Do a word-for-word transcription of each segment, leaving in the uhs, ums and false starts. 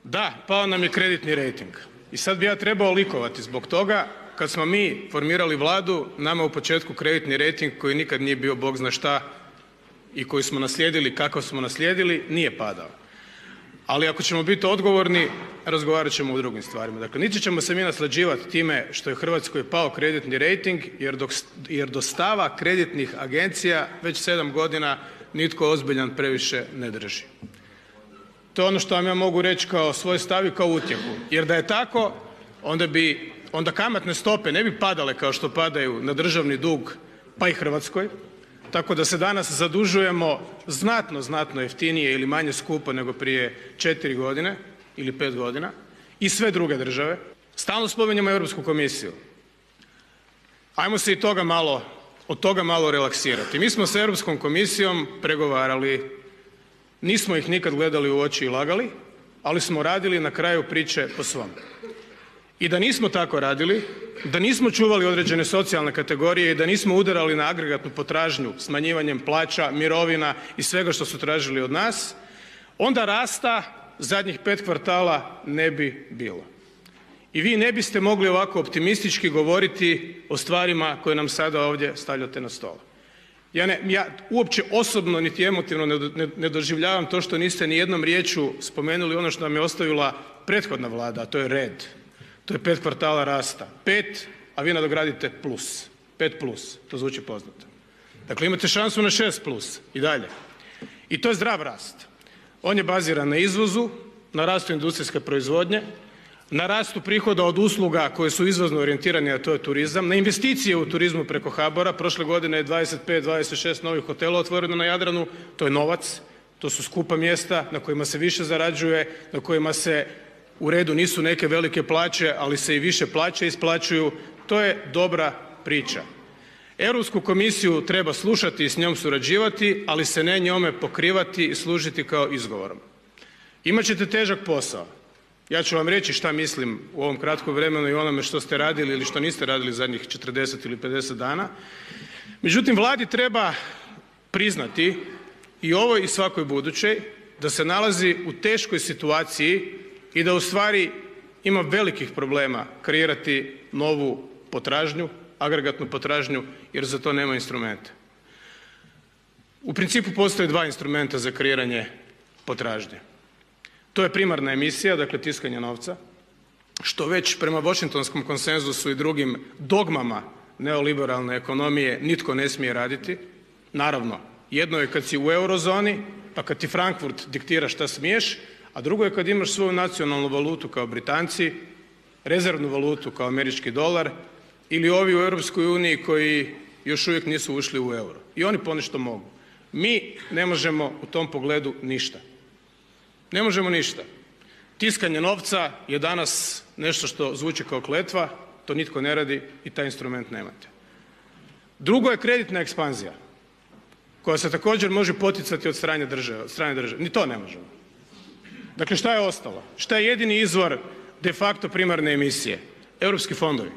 Da, pao nam je kreditni rejting. I sad bi ja trebao likovati zbog toga kad smo mi formirali Vladu, nama u početku kreditni rejting koji nikad nije bio bog zna šta i koji smo naslijedili kakav smo naslijedili nije padao. Ali ako ćemo biti odgovorni, razgovarat ćemo o drugim stvarima. Dakle, niti ćemo se mi naslađivati time što je Hrvatskoj pao kreditni rejting jer, dok, jer do stava kreditnih agencija već sedam godina nitko ozbiljan previše ne drži. To je ono što vam ja mogu reći kao svoj stav i kao utjehu. Jer da je tako, onda bi, onda kamatne stope ne bi padale kao što padaju na državni dug pa i Hrvatskoj. Tako da se danas zadužujemo znatno, znatno jeftinije ili manje skupo nego prije četiri godine ili pet godina i sve druge države. Stalno spominjemo Europsku komisiju. Ajmo se i toga malo, od toga malo relaksirati. Mi smo s Europskom komisijom pregovarali, nismo ih nikad gledali u oči i lagali, ali smo radili na kraju priče po svom. I da nismo tako radili, da nismo čuvali određene socijalne kategorije i da nismo udarali na agregatnu potražnju smanjivanjem plaća, mirovina i svega što su tražili od nas, onda rasta zadnjih pet kvartala ne bi bilo. I vi ne biste mogli ovako optimistički govoriti o stvarima koje nam sada ovdje stavljate na stol. Ja, ne, ja uopće osobno niti emotivno ne, ne, ne doživljavam to što niste ni jednom riječju spomenuli ono što nam je ostavila prethodna Vlada, a to je red. To je pet kvartala rasta. Pet, a vi nadogradite plus. Pet plus, to zvuči poznato. Dakle, imate šansu na šest plus i dalje. I to je zdrav rast. On je baziran na izvozu, na rastu industrijske proizvodnje, na rastu prihoda od usluga koje su izvozno orijentirane, a to je turizam, na investicije u turizmu preko HBOR-a. Prošle godine je dvadeset pet, dvadeset šest novih hotela otvoreno na Jadranu. To je novac, to su skupa mjesta na kojima se više zarađuje, na kojima se u redu nisu neke velike plaće, ali se i više plaće isplaćuju. To je dobra priča. Europsku komisiju treba slušati i s njom surađivati, ali se ne njome pokrivati i služiti kao izgovorom. Imat ćete težak posao. Ja ću vam reći šta mislim u ovom kratkom vremenu i onome što ste radili ili što niste radili zadnjih četrdeset ili pedeset dana. Međutim, Vladi treba priznati i ovoj i svakoj budućoj da se nalazi u teškoj situaciji i da ustvari ima velikih problema kreirati novu potražnju, agregatnu potražnju jer za to nema instrumente. U principu postoje dva instrumenta za kreiranje potražnje. To je primarna emisija, dakle tiskanje novca, što već prema Washingtonskom konsenzusu i drugim dogmama neoliberalne ekonomije nitko ne smije raditi. Naravno, jedno je kad si u eurozoni, pa kad ti Frankfurt diktira šta smiješ, a drugo je kad imaš svoju nacionalnu valutu kao Britanci, rezervnu valutu kao američki dolar ili ovi u Europskoj uniji koji još uvijek nisu ušli u euro. I oni ponešto mogu. Mi ne možemo u tom pogledu ništa. Ne možemo ništa. Tiskanje novca je danas nešto što zvuči kao kletva, to nitko ne radi i taj instrument nemate. Drugo je kreditna ekspanzija koja se također može poticati od strane države, od strane države. Ni to ne možemo. Dakle, šta je ostalo? Šta je jedini izvor de facto primarne emisije? Europski fondovi.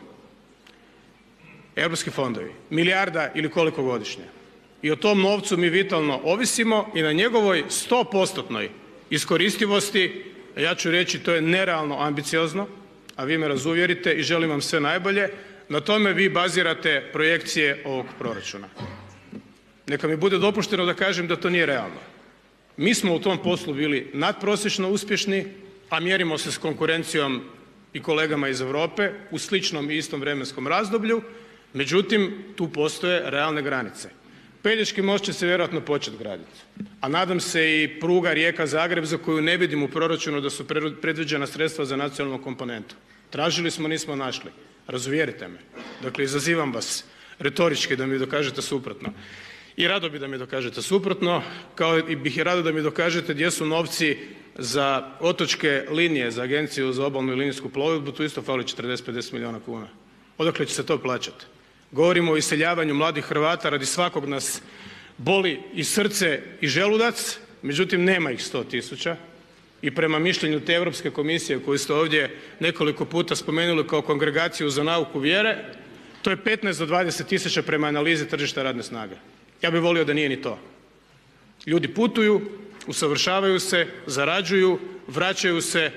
Europski fondovi. Milijarda ili koliko godišnje. I o tom novcu mi vitalno ovisimo i na njegovoj sto postotnoj iskoristivosti, a ja ću reći to je nerealno ambiciozno, a vi me razuvjerite i želim vam sve najbolje, na tome vi bazirate projekcije ovog proračuna. Neka mi bude dopušteno da kažem da to nije realno. Mi smo u tom poslu bili nadprosječno uspješni, a mjerimo se s konkurencijom i kolegama iz Europe u sličnom i istom vremenskom razdoblju, međutim tu postoje realne granice. Pelješki most će se vjerojatno početi graditi, a nadam se i pruga Rijeka-Zagreb za koju ne vidim u proračunu da su predviđena sredstva za nacionalnu komponentu. Tražili smo, nismo našli. Razuvjerite me. Dakle, izazivam vas retorički da mi dokažete suprotno. I rado bi da mi dokažete suprotno, kao i bih i rado da mi dokažete gdje su novci za otočke linije, za Agenciju za obalnu i linijsku plovidbu, tu isto fali četrdeset do pedeset milijuna kuna. Odakle će se to plaćati? Govorimo o iseljavanju mladih Hrvata, radi svakog nas boli i srce i želudac, međutim nema ih sto tisuća i prema mišljenju te Europske komisije koju ste ovdje nekoliko puta spomenuli kao kongregaciju za nauku vjere, to je petnaest do dvadeset tisuća prema analizi tržišta radne snage. Ja bih volio da nije ni to. Ljudi putuju, usavršavaju se, zarađuju, vraćaju se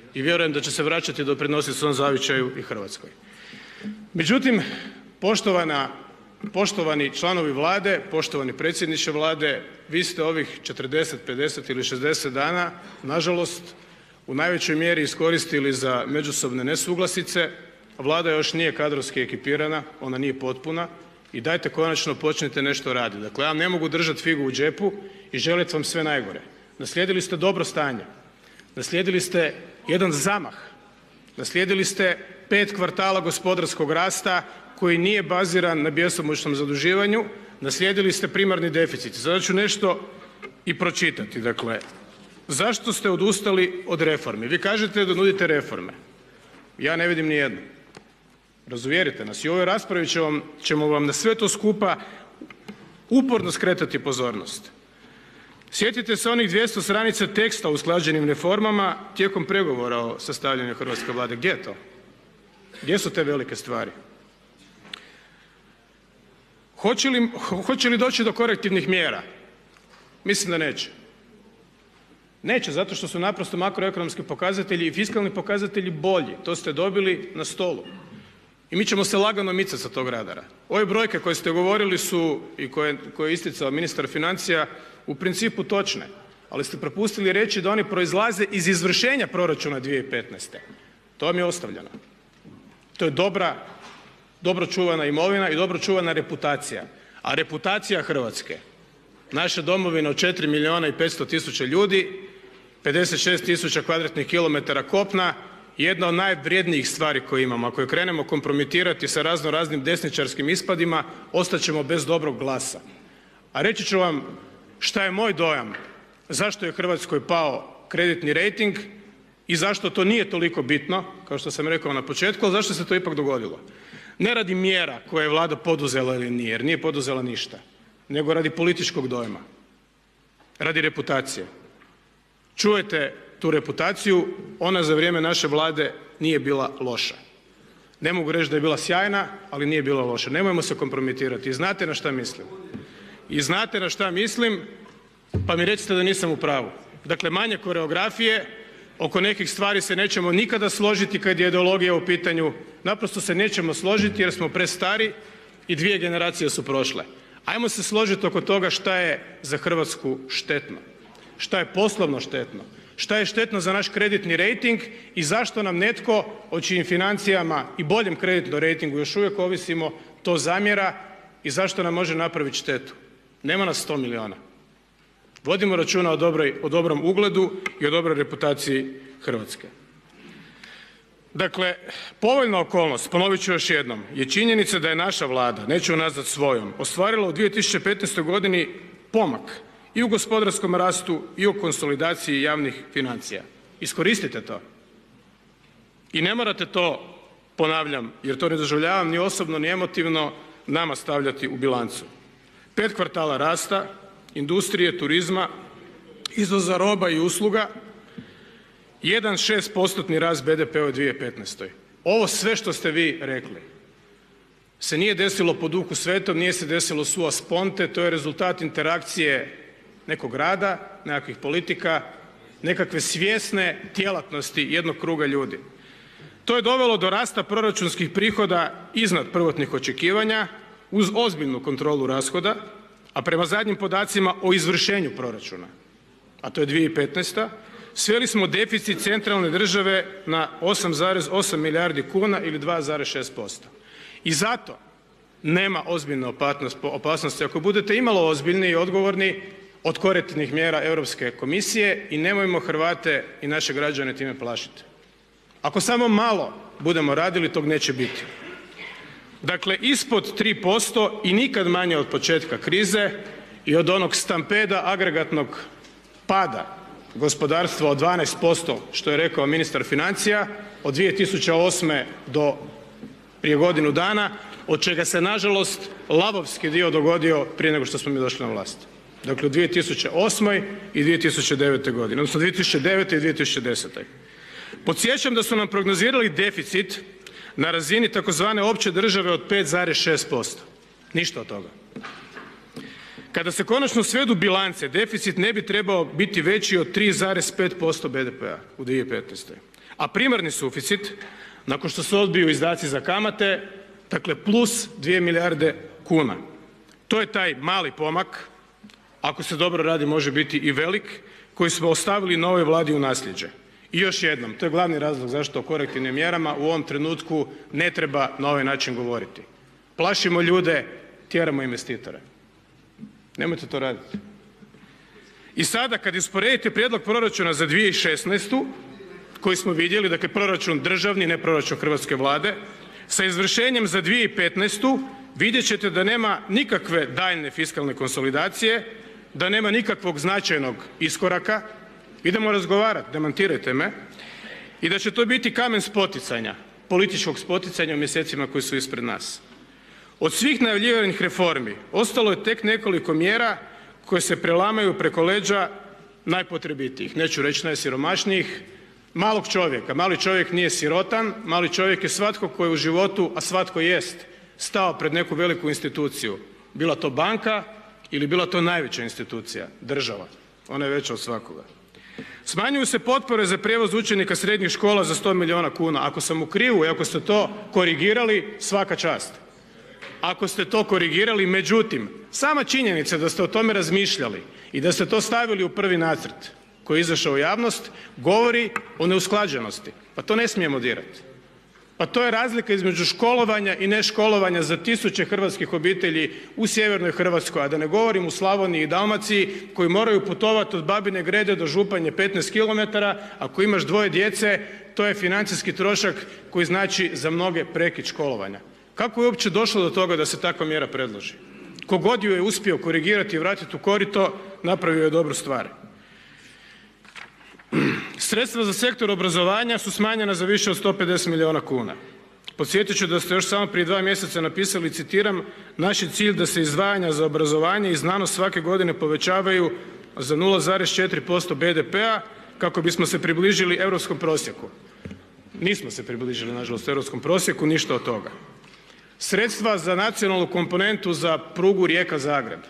i vjerujem da će se vraćati i doprinositi svom zavičaju i Hrvatskoj. Međutim, poštovana, poštovani članovi Vlade, poštovani predsjedniče Vlade, vi ste ovih četrdeset, pedeset ili šezdeset dana nažalost u najvećoj mjeri iskoristili za međusobne nesuglasice. Vlada još nije kadrovski ekipirana, ona nije potpuna i dajte konačno počnite nešto raditi. Dakle, ja vam ne mogu držati figu u džepu i želiti vam sve najgore. Naslijedili ste dobro stanje, naslijedili ste jedan zamah, naslijedili ste pet kvartala gospodarskog rasta koji nije baziran na bjesomučnom zaduživanju, naslijedili ste primarni deficit. Sada ću nešto i pročitati. Dakle, zašto ste odustali od reformi? Vi kažete da nudite reforme. Ja ne vidim ni jednu. Razuvjerite nas. I u ovoj raspravi ćemo vam na sve to skupa uporno skretati pozornost. Sjetite se onih dvjesto stranica teksta o usklađenim reformama tijekom pregovora o sastavljanju hrvatske Vlade. Gdje je to? Gdje su te velike stvari? Hoće li, hoće li doći do korektivnih mjera? Mislim da neće. Neće, zato što su naprosto makroekonomski pokazatelji i fiskalni pokazatelji bolji. To ste dobili na stolu. I mi ćemo se lagano micati sa tog radara. Ove brojke koje ste govorili su i koje, koje je isticao ministar financija u principu točne, ali ste propustili reći da oni proizlaze iz izvršenja proračuna dvije tisuće petnaeste. To vam je ostavljeno. To je dobra, dobro čuvana imovina i dobro čuvana reputacija. A reputacija Hrvatske, naše domovine od četiri milijuna i petsto tisuća ljudi, pedeset šest tisuća kvadratnih kilometara kopna, jedna od najvrjednijih stvari koje imamo. Ako je krenemo kompromitirati sa razno raznim desničarskim ispadima, ostat ćemo bez dobrog glasa. A reći ću vam šta je moj dojam, zašto je Hrvatskoj pao kreditni rejting i zašto to nije toliko bitno, kao što sam rekao na početku, ali zašto se to ipak dogodilo. Ne radi mjera koje je Vlada poduzela ili nije, jer nije poduzela ništa, nego radi političkog dojma, radi reputacije. Čujete tu reputaciju, ona za vrijeme naše Vlade nije bila loša. Ne mogu reći da je bila sjajna, ali nije bila loša. Nemojmo se kompromitirati. I znate na šta mislim. I znate na šta mislim, pa mi recite da nisam u pravu. Dakle, manje koreografije, oko nekih stvari se nećemo nikada složiti kad je ideologija u pitanju. Naprosto se nećemo složiti jer smo prestari i dvije generacije su prošle. Ajmo se složiti oko toga šta je za Hrvatsku štetno, šta je poslovno štetno, šta je štetno za naš kreditni rejting i zašto nam netko o čijim financijama i boljem kreditnom rejtingu još uvijek ovisimo to zamjera i zašto nam može napraviti štetu. Nema nas sto milijuna. Vodimo računa o, dobroj, o dobrom ugledu i o dobroj reputaciji Hrvatske. Dakle, povoljna okolnost, ponovit ću još jednom, je činjenica da je naša Vlada, neću nazvat svojom, ostvarila u dvije tisuće petnaestoj godini pomak i u gospodarskom rastu i u konsolidaciji javnih financija. Iskoristite to. I ne morate to, ponavljam, jer to ne doživljavam ni osobno ni emotivno, nama stavljati u bilancu. Pet kvartala rasta, industrije, turizma, izvoza roba i usluga, jedan zarez šest postotni rast be de pe u dvije tisuće petnaestoj. Ovo sve što ste vi rekli se nije desilo po duhu svetom, nije se desilo sua sponte, to je rezultat interakcije nekog rada, nekakvih politika, nekakve svjesne djelatnosti jednog kruga ljudi. To je dovelo do rasta proračunskih prihoda iznad prvotnih očekivanja uz ozbiljnu kontrolu rashoda, a prema zadnjim podacima o izvršenju proračuna, a to je dvije tisuće petnaesta, sveli smo deficit centralne države na osam zarez osam milijardi kuna ili dva zarez šest posto. I zato nema ozbiljne opasnosti, ako budete imalo ozbiljni i odgovorni, od korektivnih mjera Europske komisije i nemojmo Hrvate i naše građane time plašiti. Ako samo malo budemo radili, tog neće biti. Dakle, ispod tri posto i nikad manje od početka krize i od onog stampeda agregatnog pada gospodarstva od dvanaest posto što je rekao ministar financija od dvije tisuće osme do prije godinu dana, od čega se nažalost lavovski dio dogodio prije nego što smo mi došli na vlast. Dakle, u dvije tisuće osmoj i dvije tisuće devetoj godini, odnosno dvije tisuće devete i dvije tisuće desete. Podsjećam da su nam prognozirali deficit na razini takozvane opće države od pet zarez šest posto. Ništa od toga. Kada se konačno svedu bilance, deficit ne bi trebao biti veći od tri zarez pet posto be de pe-a u dvije tisuće petnaestoj. a primarni suficit, nakon što se odbiju izdaci za kamate, dakle plus dvije milijarde kuna. To je taj mali pomak, ako se dobro radi može biti i velik, koji smo ostavili novoj Vladi u nasljeđe. I još jednom, to je glavni razlog zašto o korektivnim mjerama u ovom trenutku ne treba na ovaj način govoriti. Plašimo ljude, tjeramo investitore. Nemojte to raditi. I sada kad usporedite prijedlog proračuna za dvije tisuće šesnaestu koji smo vidjeli, dakle proračun državni, ne proračun hrvatske Vlade, sa izvršenjem za dvije tisuće petnaestu vidjet ćete da nema nikakve daljne fiskalne konsolidacije, da nema nikakvog značajnog iskoraka. Idemo razgovarati, demantirajte me, i da će to biti kamen spoticanja, političkog spoticanja u mjesecima koji su ispred nas. Od svih najavljivanih reformi ostalo je tek nekoliko mjera koje se prelamaju preko leđa najpotrebitijih, neću reći najsiromašnijih, malog čovjeka. Mali čovjek nije sirotan, mali čovjek je svatko tko je u životu, a svatko jest, stao pred neku veliku instituciju. Bila to banka ili bila to najveća institucija, država. Ona je veća od svakoga. Smanjuju se potpore za prijevoz učenika srednjih škola za sto milijuna kuna. Ako sam u krivu i ako ste to korigirali, svaka čast. Ako ste to korigirali, međutim, sama činjenica da ste o tome razmišljali i da ste to stavili u prvi nacrt koji je izašao u javnost, govori o neusklađenosti. Pa to ne smijemo dirati. Pa to je razlika između školovanja i neškolovanja za tisuće hrvatskih obitelji u sjevernoj Hrvatskoj, a da ne govorim u Slavoniji i Dalmaciji koji moraju putovati od Babine Grede do Županje petnaest kilometara. Ako imaš dvoje djece, to je financijski trošak koji znači za mnoge prekid školovanja. Kako je uopće došlo do toga da se takva mjera predloži? Tko god ju je uspio korigirati i vratiti u korito, napravio je dobru stvar. Sredstva za sektor obrazovanja su smanjena za više od sto pedeset milijuna kuna. Podsjetit ću da ste još samo prije dva mjeseca napisali, citiram, naš je cilj da se izdvajanja za obrazovanje i znanost svake godine povećavaju za nula zarez četiri posto be de pea kako bismo se približili europskom prosjeku. Nismo se približili nažalost europskom prosjeku, ništa od toga. Sredstva za nacionalnu komponentu za prugu Rijeka-Zagreb.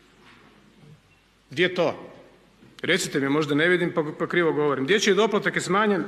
Gdje je to? Recite mi, možda ne vidim pa, pa krivo govorim. Dječji doplatak je smanjen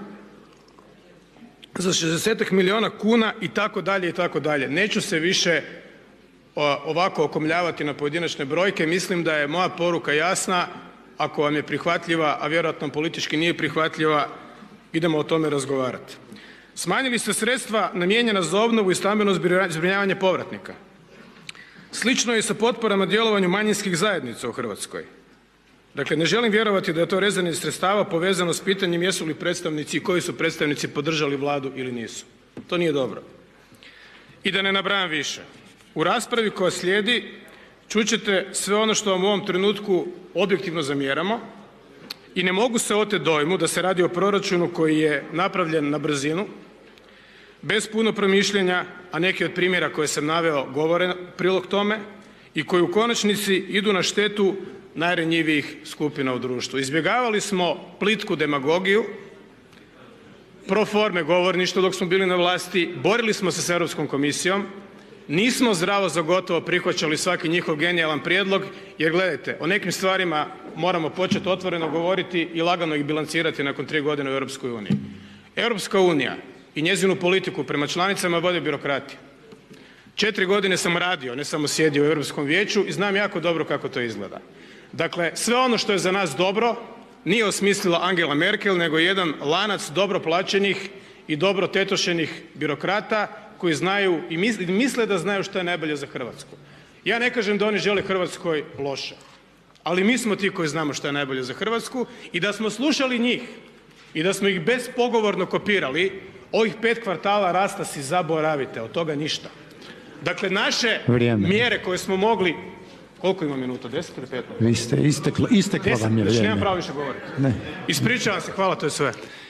za šezdesetak milijuna kuna i tako dalje i tako dalje. Neću se više ovako okomljavati na pojedinačne brojke. Mislim da je moja poruka jasna. Ako vam je prihvatljiva, a vjerojatno politički nije prihvatljiva, idemo o tome razgovarati. Smanjili ste sredstva namijenjena za obnovu i stambeno zbrinjavanje povratnika. Slično je i sa potporama djelovanju manjinskih zajednica u Hrvatskoj. Dakle, ne želim vjerovati da je to rezanje sredstava povezano s pitanjem jesu li predstavnici i koji su predstavnici podržali Vladu ili nisu. To nije dobro. I da ne nabrajam više. U raspravi koja slijedi čućete sve ono što vam u ovom trenutku objektivno zamjeramo i ne mogu se oteti dojmu da se radi o proračunu koji je napravljen na brzinu, bez puno promišljanja, a neki od primjera koje sam naveo govore prilog tome i koji u konačnici idu na štetu najranjivijih skupina u društvu. Izbjegavali smo plitku demagogiju, pro forme govorništvo dok smo bili na vlasti, borili smo se s Europskom komisijom, nismo zdravo za gotovo prihvaćali svaki njihov genijalan prijedlog, jer gledajte, o nekim stvarima moramo početi otvoreno govoriti i lagano ih bilancirati nakon tri godine u Europskoj uniji. Europska unija i njezinu politiku prema članicama vode birokrati. Četiri godine sam radio, ne samo sjedio u Europskom vijeću i znam jako dobro kako to izgleda. Dakle, sve ono što je za nas dobro nije osmislila Angela Merkel, nego jedan lanac dobro plaćenih i dobro tetošenih birokrata koji znaju i misle da znaju što je najbolje za Hrvatsku. Ja ne kažem da oni žele Hrvatskoj loše, ali mi smo ti koji znamo što je najbolje za Hrvatsku i da smo slušali njih i da smo ih bespogovorno kopirali, ovih pet kvartala rasta si zaboravite, od toga ništa. Dakle, naše Vrijeme. mjere koje smo mogli. Koliko ima minuta? deset ili petnaest? Vi ste isteklo, isteklo vam je vrijeme. Znači nemam pravo više govoriti. Ne. Ispričavam se, hvala, to je sve.